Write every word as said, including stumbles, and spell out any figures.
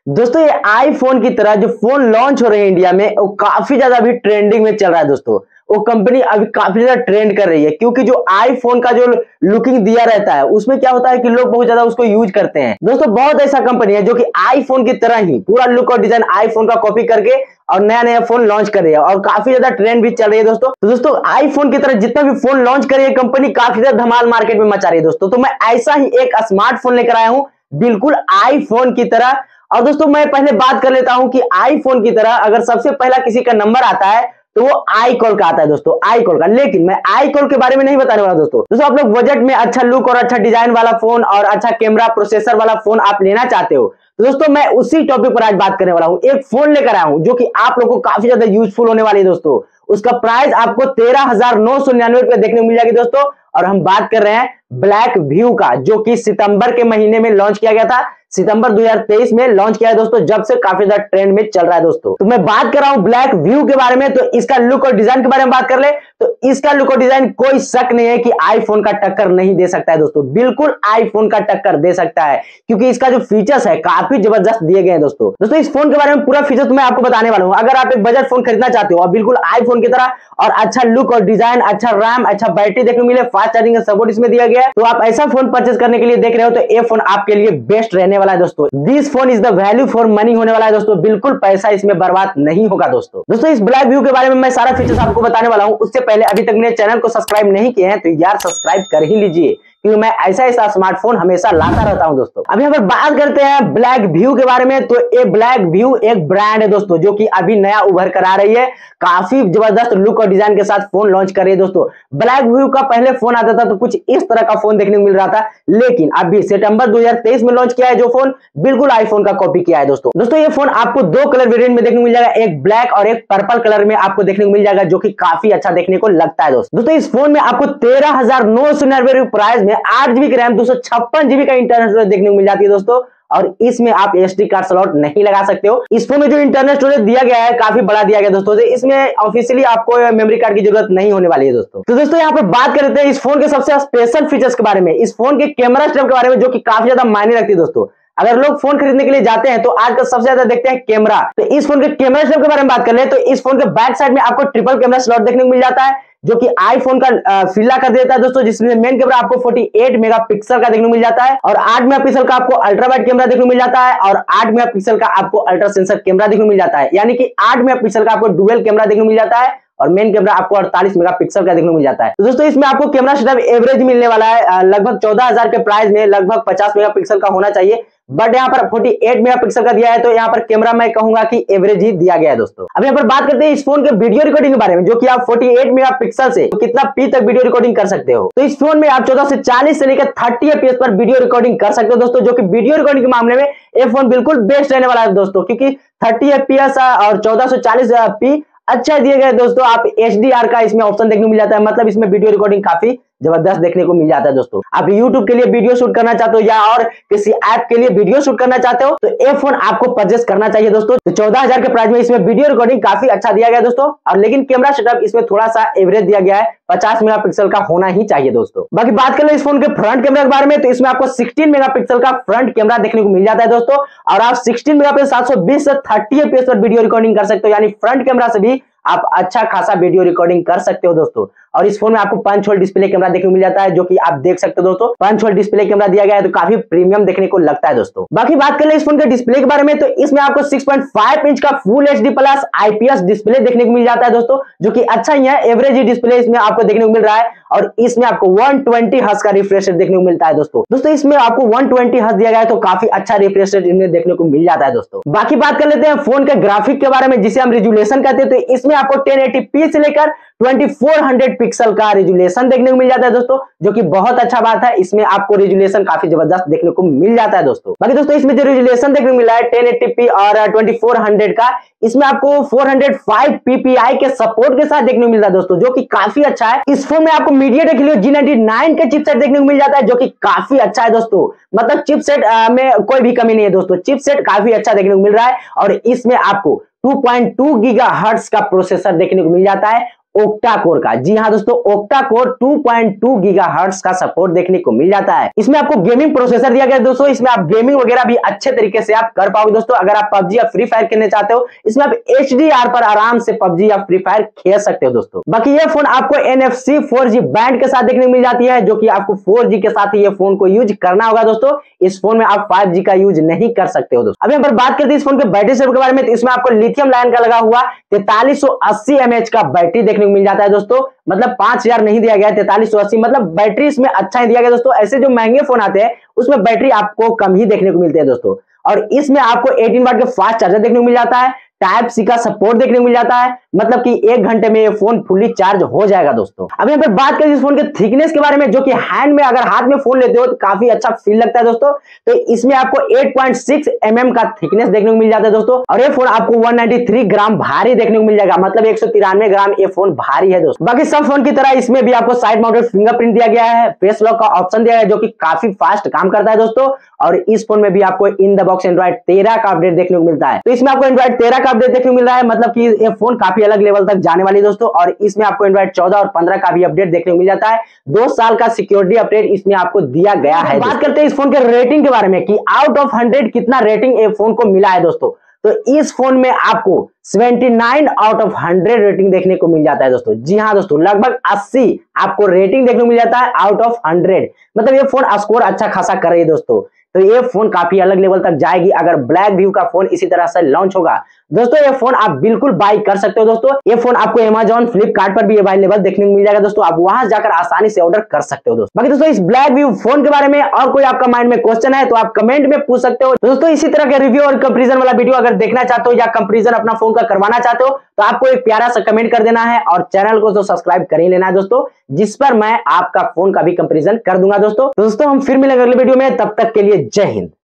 दोस्तों ये आईफोन की तरह जो फोन लॉन्च हो रहे हैं इंडिया में वो काफी ज्यादा अभी ट्रेंडिंग में चल रहा है दोस्तों। वो कंपनी अभी काफी ज्यादा ट्रेंड कर रही है क्योंकि जो आईफोन का जो लुकिंग दिया रहता है उसमें क्या होता है कि लोग बहुत ज्यादा उसको यूज करते हैं। दोस्तों बहुत ऐसा कंपनी है जो कि आईफोन की तरह ही पूरा लुक और डिजाइन आईफोन का कॉपी करके और नया नया फोन लॉन्च कर रही है और काफी ज्यादा ट्रेंड भी चल रही है दोस्तों। तो दोस्तों आईफोन की तरह जितना भी फोन लॉन्च कर रही है कंपनी काफी ज्यादा धमाल मार्केट में मचा रही है दोस्तों। तो मैं ऐसा ही एक स्मार्टफोन लेकर आया हूं बिल्कुल आईफोन की तरह। और दोस्तों मैं पहले बात कर लेता हूं कि आईफोन की तरह अगर सबसे पहला किसी का नंबर आता है तो वो आई कॉल का आता है दोस्तों, आई कॉल का। लेकिन मैं आई कॉल के बारे में नहीं बताने वाला दोस्तों। दोस्तों आप लोग बजट में अच्छा लुक और अच्छा डिजाइन वाला फोन और अच्छा कैमरा प्रोसेसर वाला फोन आप लेना चाहते हो तो दोस्तों मैं उसी टॉपिक पर आज बात करने वाला हूं। एक फोन लेकर आया हूं जो कि आप लोगों को काफी ज्यादा यूजफुल होने वाली है दोस्तों। उसका प्राइस आपको तेरह हजार नौ सौ निन्यानवे रुपए देखने को मिल जाएगी दोस्तों। और हम बात कर रहे हैं ब्लैक व्यू का जो कि सितंबर के महीने में लॉन्च किया गया था। सितंबर दो हज़ार तेईस में लॉन्च किया है दोस्तों, जब से काफी ज्यादा ट्रेंड में चल रहा है दोस्तों। तो मैं बात कर रहा हूं ब्लैक व्यू के बारे में। तो इसका लुक और डिजाइन के बारे में बात कर ले तो इसका लुक और डिजाइन कोई शक नहीं है कि आईफोन का टक्कर नहीं दे सकता है दोस्तों। बिल्कुल आईफोन का टक्कर दे सकता है क्योंकि इसका जो फीचर्स है काफी जबरदस्त दिए गए हैं दोस्तों। दोस्तों इस फोन के बारे में पूरा फीचर तो मैं आपको बताने वाला हूं। अगर आप एक बजट फोन खरीदना चाहते हो और बिल्कुल आईफोन की तरह और अच्छा लुक और डिजाइन, अच्छा रैम, अच्छा बैटरी देखने को मिले, फास्ट चार्जिंग का सपोर्ट इसमें दिया गया है, तो आप ऐसा फोन परचेज करने के लिए देख रहे हो तो ये फोन आपके लिए बेस्ट रहने वाला है दोस्तों। This phone is the value for money होने वाला है दोस्तों। बिल्कुल पैसा इसमें बर्बाद नहीं होगा दोस्तों। दोस्तों इस ब्लैक व्यू के बारे में मैं सारा फीचर्स आपको बताने वाला हूं। उससे पहले अभी तक मेरे चैनल को सब्सक्राइब नहीं किए हैं तो यार सब्सक्राइब कर ही लीजिए क्योंकि मैं ऐसा ऐसा स्मार्टफोन हमेशा लाता रहता हूं दोस्तों। अभी यहाँ पर बात करते हैं ब्लैक व्यू के बारे में। तो ये ब्लैक व्यू एक ब्रांड है दोस्तों जो कि अभी नया उभर कर आ रही है, काफी जबरदस्त लुक और डिजाइन के साथ फोन लॉन्च कर रही है दोस्तों। ब्लैक व्यू का पहले फोन आता था तो कुछ इस तरह का फोन देखने को मिल रहा था, लेकिन अभी सितंबर दो हज़ार तेईस में लॉन्च किया है जो फोन बिल्कुल आईफोन का कॉपी किया है दोस्तों। दोस्तों ये फोन आपको दो कलर वेरिएंट में देखने को मिल जाएगा, एक ब्लैक और एक पर्पल कलर में आपको देखने को मिल जाएगा जो कि काफी अच्छा देखने को लगता है दोस्तों। दोस्तों इस फोन में आपको तेरह हजार नौ सौ निन्यानवे रुपए प्राइस में आठ जीबी की रैम, दो सौ छप्पन जीबी का इंटरनल स्टोरेज देखने को मिल जाती है दोस्तों। और इसमें आप एसडी कार्ड स्लॉट नहीं लगा सकते हो। इस फोन में जो इंटरनल स्टोरेज दिया गया है काफी बड़ा दिया गया दोस्तों। इसमें ऑफिशियली आपको मेमोरी कार्ड की जरूरत नहीं होने वाली है दोस्तों। तो दोस्तों यहाँ पर बात करते हैं इस फोन के सबसे स्पेशल फीचर्स के बारे में, इस फोन के कैमरा सिस्टम के बारे में जो कि काफी ज्यादा मायने रखती है दोस्तों। अगर लोग फोन खरीदने के लिए जाते हैं तो आजकल सबसे ज्यादा देखते हैं कैमरा। तो इस फोन के कैमरा सिस्टम के बारे में बात कर ले तो इस फोन के बैक साइड में आपको ट्रिपल कैमरा स्लॉट देखने को मिल जाता है जो कि आईफोन का फिल्ला कर देता है दोस्तों, जिसमें मेन कैमरा आपको अड़तालीस मेगापिक्सल का देखने को मिल जाता है और आठ मेगापिक्सल का आपको अल्ट्रा वाइड कैमरा देखने को मिल जाता है और आठ मेगापिक्सल का आपको अल्ट्रा सेंसर कैमरा देखने को मिल जाता है। यानी कि आठ मेगापिक्सल का आपको डुअल कैमरा देखने को मिल जाता है और मेन कैमरा आपको अड़तालीस मेगापिक्सल का देखने को मिल जाता है। तो दोस्तों इसमें आपको कैमरा सेटअप एवरेज मिलने वाला है, लगभग चौदह हजार के प्राइस में लगभग पचास मेगापिक्सल का होना चाहिए, बट यहाँ पर अड़तालीस मेगापिक्सल का दिया है तो यहाँ पर कैमरा मैं कहूंगा कि एवरेज ही दिया गया है दोस्तों। अब यहाँ पर बात करते हैं इस फोन के वीडियो रिकॉर्डिंग के बारे में जो कि आप अड़तालीस मेगापिक्सल से तो कितना पी तक वीडियो रिकॉर्डिंग कर सकते हो। तो इस फोन में आप चौदह से चालीस से लेकर तीस एफपीएस पर वीडियो रिकॉर्डिंग कर सकते हो दोस्तों, जो कि वीडियो रिकॉर्डिंग के मामले में ये फोन बिल्कुल बेस्ट रहने वाला है दोस्तों क्योंकि तीस एफपीएस और चौदह सौ चालीस पी अच्छा दिए गए दोस्तों। आप एच डी आर का इसमें ऑप्शन देखने को मिल जाता है, मतलब इसमें वीडियो रिकॉर्डिंग काफी जबरदस्त देखने को मिल जाता है दोस्तों। आप यूट्यूब के लिए वीडियो शूट करना चाहते हो या और किसी ऐप के लिए वीडियो शूट करना चाहते हो तो ये फोन आपको परचेस करना चाहिए दोस्तों। तो चौदह हजार के प्राइस में इसमें वीडियो रिकॉर्डिंग काफी अच्छा दिया गया है दोस्तों। और लेकिन कैमरा सेटअप इसमें थोड़ा सा एवरेज दिया गया है, पचास मेगापिक्सल का होना ही चाहिए दोस्तों। बाकी बात कर ले इस फोन के फ्रंट कैमरा के बारे में तो इसमें आपको सोलह मेगापिक्सल का फ्रंट कैमरा देखने को मिल जाता है दोस्तों और आप सोलह मेगापिक्सल सात सौ बीस से तीस एफपीएस पर वीडियो रिकॉर्डिंग कर सकते हो, यानी फ्रंट कैमरा से भी आप अच्छा खासा वीडियो रिकॉर्डिंग कर सकते हो दोस्तों। और इस फोन में आपको पंच होल डिस्प्ले कैमरा देखने को मिल जाता है जो कि आप देख सकते हो दोस्तों, पंच होल डिस्प्ले कैमरा दिया गया है तो काफी प्रीमियम देखने को लगता है दोस्तों। बाकी बात कर ले इस फोन के डिस्प्ले के बारे में तो इसमें आपको छह पॉइंट पाँच इंच का full HD plus IPS display देखने को मिल जाता है दोस्तों, जो कि अच्छा ही है, एवरेज ही डिस्प्ले इसमें आपको देखने को मिल रहा है। और इसमें आपको एक सौ बीस हर्ट्ज का रिफ्रेश रेट देखने को मिलता है दोस्तों। दोस्तों इसमें आपको एक सौ बीस हर्ट्ज दिया गया है तो काफी अच्छा रिफ्रेश रेट इसमें देखने को मिल जाता है दोस्तों। बाकी बात कर लेते हैं फोन के ग्राफिक के बारे में जिसे हम रेजोल्यूशन कहते हैं। तो इसमें आपको टेन एटी पी से लेकर चौबीस सौ पिक्सल का रेजोल्यूशन देखने को मिल जाता है दोस्तों, जो कि बहुत अच्छा बात है। इसमें आपको रेजोल्यूशन काफी जबरदस्त देखने को मिल जाता है दोस्तों। बाकी दोस्तों इसमें जो रेजोल्यूशन देखने को मिला है टेन एटी पी और चौबीस सौ का, इसमें आपको चार सौ पाँच पीपीआई के सपोर्ट के साथ देखने को मिलता है दोस्तों, जो कि काफी अच्छा है। इस फोन में आपको MediaTek Helio G ninety nine के चिपसेट देखने को मिल जाता है जो कि काफी अच्छा है दोस्तों। मतलब चिपसेट में कोई भी कमी नहीं है दोस्तों, चिपसेट काफी अच्छा देखने को मिल रहा है। और इसमें आपको टू पॉइंट टू गीगाहर्ट्ज का प्रोसेसर देखने को मिल जाता है ओक्टा कोर का। जी हाँ दोस्तों, octa core two point two gigahertz का सपोर्ट देखने को मिल जाता है। इसमें आपको गेमिंग प्रोसेसर दिया गया है दोस्तों, इसमें आप गेमिंग वगैरह भी अच्छे तरीके से आप कर पाओगे दोस्तों। अगर आप पबजी या फ्री फायर खेलने चाहते हो, इसमें आप एच डी आर पर आराम से पबजी या फ्री फायर खेल सकते हो दोस्तों। बाकी ये फोन आपको N F C four G band के साथ देखने को मिल जाती है, जो कि आपको फोर जी के साथ ही ये फोन को यूज करना होगा दोस्तों। इस फोन में आप फाइव जी का यूज नहीं कर सकते हो दोस्तों। अब यहाँ पर बात करते हैं इस फोन के बैटरी सेव के बारे में, तो इसमें आपको लिथियम लाइन का लगा हुआ तैंतालीस सौ अस्सी एम एच का बैटरी देखने को मिल जाता है दोस्तों। मतलब पांच हजार नहीं दिया गया है, तैंतालीस सौ अस्सी, मतलब बैटरी इसमें अच्छा ही दिया गया दोस्तों। ऐसे जो महंगे फोन आते हैं उसमें बैटरी आपको कम ही देखने को मिलती है दोस्तों। और इसमें आपको अठारह वाट के फास्ट चार्जर देखने को मिल जाता है, टाइप सी का सपोर्ट देखने को मिल जाता है, मतलब कि एक घंटे में ये फोन फुल्ली चार्ज हो जाएगा दोस्तों। अब यहाँ पर बात करें इस फोन के थिकनेस के बारे में, जो कि हैंड में अगर हाथ में फोन लेते हो तो काफी अच्छा फील लगता है दोस्तों। तो इसमें आपको आठ पॉइंट सिक्स एम एम का थिकनेस देखने को मिल जाता है दोस्तों। और ये फोन आपको एक सौ तिरानवे ग्राम भारी देखने को मिल जाएगा, मतलब एक सौ तिरानवे ग्राम ये फोन भारी है दोस्तों। बाकी सब फोन की तरह इसमें भी आपको साइड माउंटेड फिंगरप्रिंट दिया गया है, फेस लॉक का ऑप्शन दिया है, जो कि काफी फास्ट काम करता है दोस्तों। और इस फोन में भी आपको इन द बॉक्स एंड्रॉइड तेरह का अपडेट देखने को मिलता है। तो इसमें आपको एंड्रॉइड तेरह का अपडेट देखने को मिल रहा है, मतलब कि ये फोन काफी अलग लेवल तक जाने वाली दोस्तों। और इसमें आपको एंड्रॉइड चौदह और पंद्रह का भी अपडेट देखने को मिल जाता है। दो साल का सिक्योरिटी अपडेट इसमें आपको दिया गया है। बात करते हैं इस फोन के रेटिंग के बारे में कि आउट ऑफ हंड्रेड कितना रेटिंग ये फोन को मिला है दोस्तों। तो इस फोन में आपको उन्यासी आउट ऑफ हंड्रेड रेटिंग देखने को मिल जाता है दोस्तों। जी हाँ दोस्तों, लगभग अस्सी आपको रेटिंग देखने को मिल जाता है आउट ऑफ हंड्रेड, मतलब ये फोन स्कोर अच्छा खासा कर रही है दोस्तों। तो ये फोन काफी अलग लेवल तक जाएगी अगर ब्लैक व्यू का फोन इसी तरह से लॉन्च होगा दोस्तों। ये फोन आप बिल्कुल बाई कर सकते हो दोस्तों। ये फोन आपको अमेजॉन फ्लिपकार्ट पर भी अवेलेबल देखने को मिल जाएगा दोस्तों, आप वहां जाकर आसानी से ऑर्डर कर सकते हो दोस्तों। बाकी दोस्तों इस ब्लैक व्यू फोन के बारे में और कोई आपका माइंड में क्वेश्चन है तो आप कमेंट में पूछ सकते हो दोस्तों। इसी तरह के रिव्यू और कंपैरिजन वाला वीडियो अगर देखना चाहते हो या कंपैरिजन अपना फोन का करवाना चाहते हो तो आपको एक प्यारा सा कमेंट कर देना है और चैनल को तो सब्सक्राइब कर ही लेना है दोस्तों, जिस पर मैं आपका फोन का भी कंपैरिजन कर दूंगा दोस्तों। दोस्तों हम फिर मिलेंगे अगले वीडियो में, तब तक के लिए जय हिंद।